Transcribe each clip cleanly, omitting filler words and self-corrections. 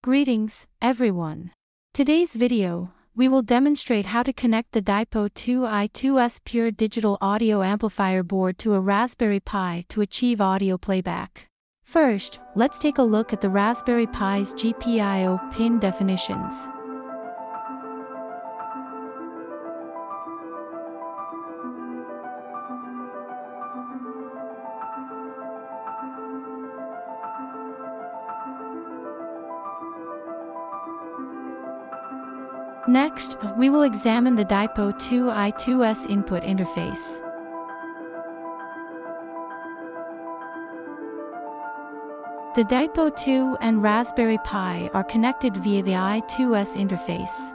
Greetings, everyone. Today's video, we will demonstrate how to connect the DIPO2 I2S pure digital audio amplifier board to a Raspberry Pi to achieve audio playback. First, let's take a look at the Raspberry Pi's GPIO pin definitions. Next, we will examine the DIPO2 I2S input interface. The DIPO2 and Raspberry Pi are connected via the I2S interface.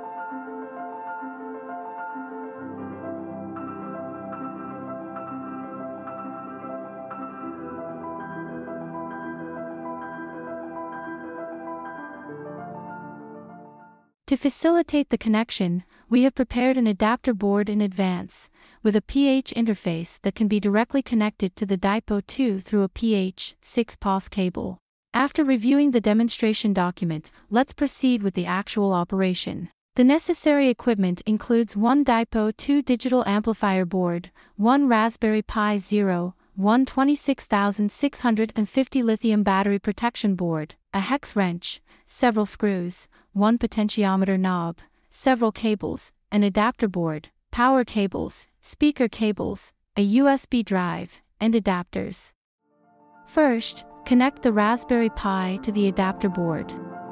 To facilitate the connection, we have prepared an adapter board in advance, with a PH interface that can be directly connected to the DIPO2 through a PH6 POS cable. After reviewing the demonstration document, let's proceed with the actual operation. The necessary equipment includes one DIPO2 digital amplifier board, one Raspberry Pi Zero, one 26650 lithium battery protection board, a hex wrench, several screws, one potentiometer knob, several cables, an adapter board, power cables, speaker cables, a USB drive, and adapters. First, connect the Raspberry Pi to the adapter board.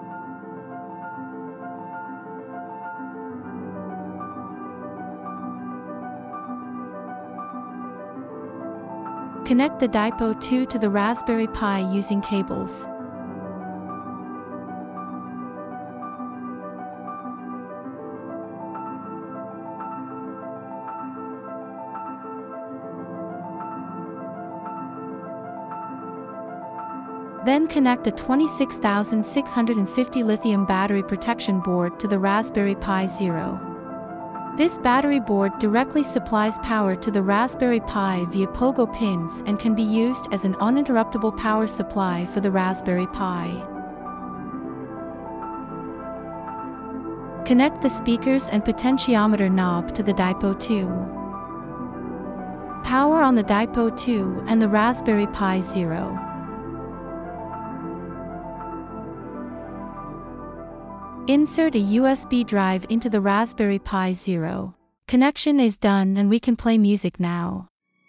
Connect the DIPO2 to the Raspberry Pi using cables. Then connect a 26650 lithium battery protection board to the Raspberry Pi Zero. This battery board directly supplies power to the Raspberry Pi via POGO pins and can be used as an uninterruptible power supply for the Raspberry Pi. Connect the speakers and potentiometer knob to the DIPO2. Power on the DIPO2 and the Raspberry Pi Zero. Insert a USB drive into the Raspberry Pi Zero. Connection is done and we can play music now.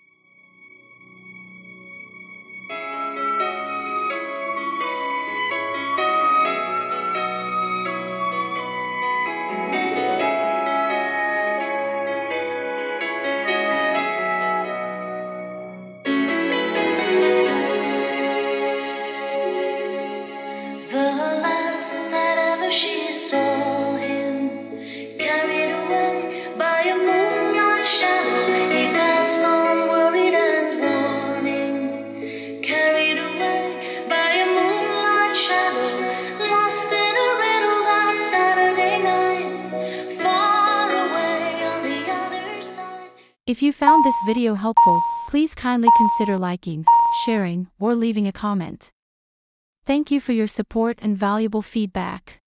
She saw him carried away by a moonlight shadow. He passed on worried and warning. Carried away by a moonlight shadow, lost in a riddle that Saturday night, far away on the other side. If you found this video helpful, please kindly consider liking, sharing, or leaving a comment. Thank you for your support and valuable feedback.